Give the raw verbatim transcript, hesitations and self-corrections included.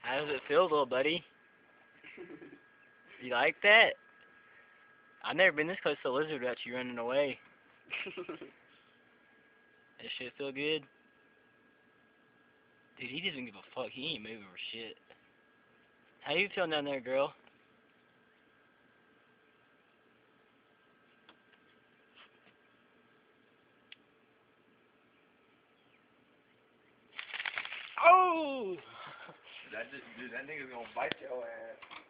How does it feel, little buddy? You like that? I've never been this close to a lizard without you running away. That shit feel good? Dude, he doesn't give a fuck. He ain't moving for shit. How you feeling down there, girl? Oh! That just, dude, that nigga's gonna bite your ass.